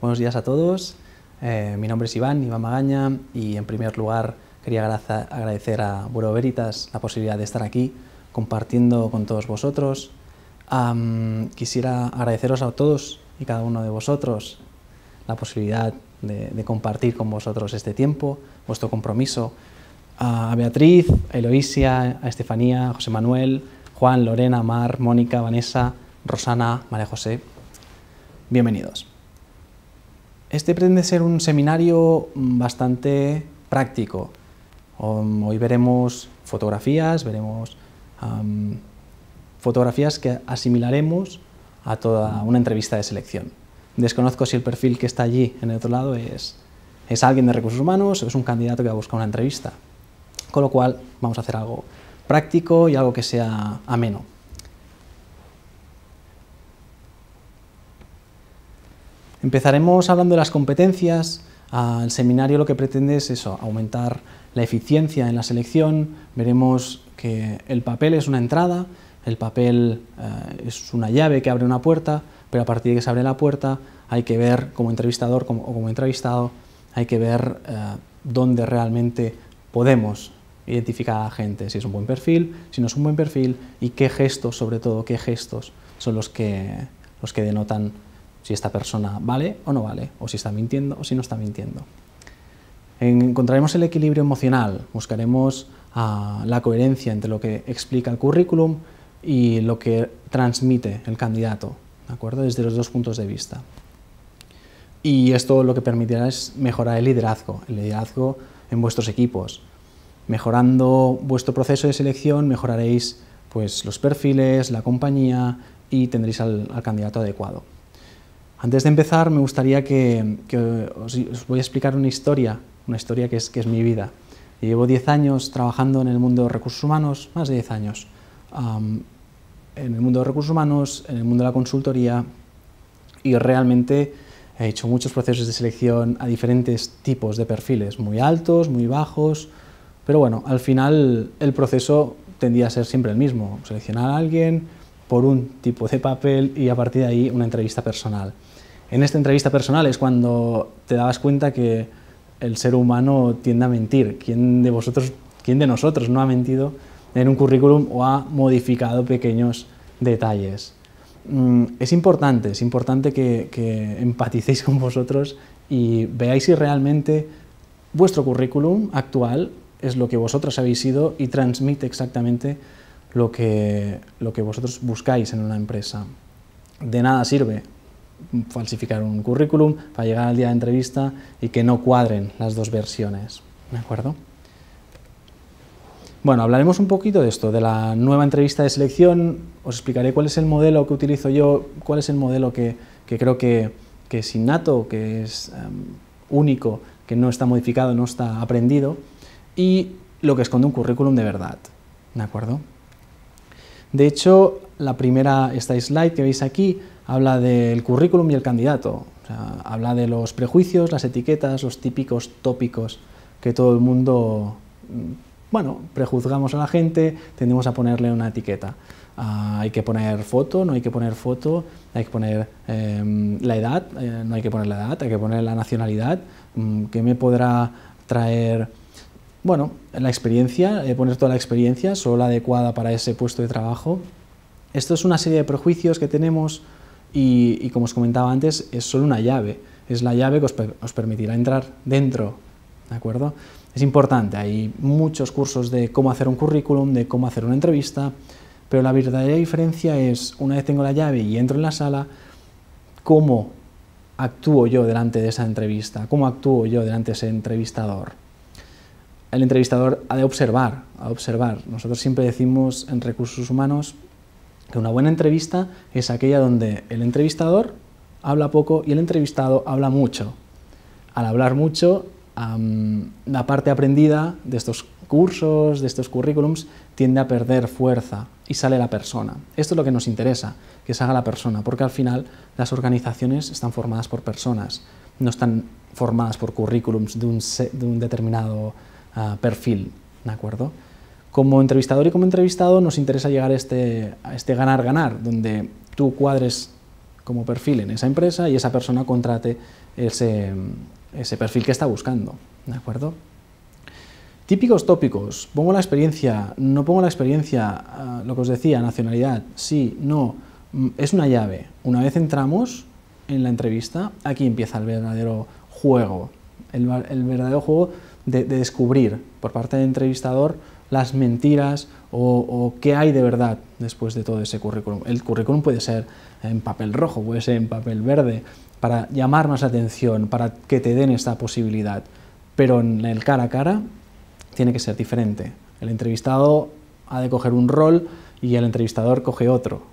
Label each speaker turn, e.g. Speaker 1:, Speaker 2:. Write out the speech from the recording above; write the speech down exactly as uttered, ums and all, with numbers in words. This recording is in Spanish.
Speaker 1: Buenos días a todos. Eh, mi nombre es Iván, Iván Magaña, y en primer lugar quería agradecer a Bureau Veritas la posibilidad de estar aquí compartiendo con todos vosotros. Um, quisiera agradeceros a todos y cada uno de vosotros la posibilidad de, de compartir con vosotros este tiempo, vuestro compromiso. A Beatriz, a Eloisia, a Estefanía, a José Manuel, Juan, Lorena, Mar, Mónica, Vanessa, Rosana, María José. Bienvenidos. Este pretende ser un seminario bastante práctico. Hoy veremos fotografías, veremos um, fotografías que asimilaremos a toda una entrevista de selección. Desconozco si el perfil que está allí en el otro lado es, es alguien de recursos humanos o es un candidato que va a buscar una entrevista. Con lo cual vamos a hacer algo práctico y algo que sea ameno. Empezaremos hablando de las competencias. El seminario lo que pretende es eso, aumentar la eficiencia en la selección. Veremos que el papel es una entrada, el papel eh, es una llave que abre una puerta, pero a partir de que se abre la puerta hay que ver como entrevistador como, o como entrevistado, hay que ver eh, dónde realmente podemos identificar a la gente, si es un buen perfil, si no es un buen perfil, y qué gestos, sobre todo, qué gestos son los que, los que denotan si esta persona vale o no vale, o si está mintiendo o si no está mintiendo. Encontraremos el equilibrio emocional, buscaremos uh, la coherencia entre lo que explica el currículum y lo que transmite el candidato, ¿de acuerdo? Desde los dos puntos de vista. Y esto lo que permitirá es mejorar el liderazgo, el liderazgo en vuestros equipos. Mejorando vuestro proceso de selección, mejoraréis pues, los perfiles, la compañía y tendréis al, al candidato adecuado. Antes de empezar, me gustaría que, que os, os voy a explicar una historia, una historia que es, que es mi vida. Yo llevo diez años trabajando en el mundo de recursos humanos, más de diez años, um, en el mundo de recursos humanos, en el mundo de la consultoría, y realmente he hecho muchos procesos de selección a diferentes tipos de perfiles, muy altos, muy bajos, pero bueno, al final el proceso tendía a ser siempre el mismo, seleccionar a alguien por un tipo de papel y a partir de ahí una entrevista personal. En esta entrevista personal es cuando te dabas cuenta que el ser humano tiende a mentir. ¿Quién de vosotros, quién de nosotros no ha mentido en un currículum o ha modificado pequeños detalles? Es importante, es importante que, que empaticéis con vosotros y veáis si realmente vuestro currículum actual es lo que vosotros habéis sido y transmite exactamente lo que, lo que vosotros buscáis en una empresa. De nada sirve falsificar un currículum para llegar al día de entrevista y que no cuadren las dos versiones, ¿de acuerdo? Bueno, hablaremos un poquito de esto, de la nueva entrevista de selección. Os explicaré cuál es el modelo que utilizo yo, cuál es el modelo que, que creo que, que es innato, que es um, único, que no está modificado, no está aprendido, y lo que esconde un currículum de verdad, ¿de acuerdo? De hecho, la primera, esta slide que veis aquí, habla del currículum y el candidato. O sea, habla de los prejuicios, las etiquetas, los típicos tópicos que todo el mundo, bueno, prejuzgamos a la gente, tendemos a ponerle una etiqueta. Uh, hay que poner foto, no hay que poner foto, hay que poner eh, la edad, eh, no hay que poner la edad, hay que poner la nacionalidad, um, que me podrá traer, bueno, la experiencia, eh, poner toda la experiencia, solo la adecuada para ese puesto de trabajo. Esto es una serie de prejuicios que tenemos y, y como os comentaba antes, es solo una llave, es la llave que os, os permitirá entrar dentro, ¿de acuerdo? Es importante, hay muchos cursos de cómo hacer un currículum, de cómo hacer una entrevista, pero la verdadera diferencia es, una vez tengo la llave y entro en la sala, cómo actúo yo delante de esa entrevista, cómo actúo yo delante de ese entrevistador. El entrevistador ha de observar, ha de observar. Nosotros siempre decimos en recursos humanos que una buena entrevista es aquella donde el entrevistador habla poco y el entrevistado habla mucho. Al hablar mucho, um, la parte aprendida de estos cursos, de estos currículums, tiende a perder fuerza y sale la persona. Esto es lo que nos interesa, que salga la persona, porque al final las organizaciones están formadas por personas, no están formadas por currículums de un, de un determinado uh, perfil, ¿de acuerdo? Como entrevistador y como entrevistado nos interesa llegar a este, a este ganar-ganar, donde tú cuadres como perfil en esa empresa y esa persona contrate ese, ese perfil que está buscando, ¿de acuerdo? Típicos tópicos, pongo la experiencia, no pongo la experiencia, uh, lo que os decía, nacionalidad, sí, no, es una llave. Una vez entramos en la entrevista, aquí empieza el verdadero juego, el, el verdadero juego de, de descubrir por parte del entrevistador las mentiras o, o qué hay de verdad después de todo ese currículum. El currículum puede ser en papel rojo, puede ser en papel verde, para llamar más la atención, para que te den esta posibilidad, pero en el cara a cara tiene que ser diferente. El entrevistado ha de coger un rol y el entrevistador coge otro.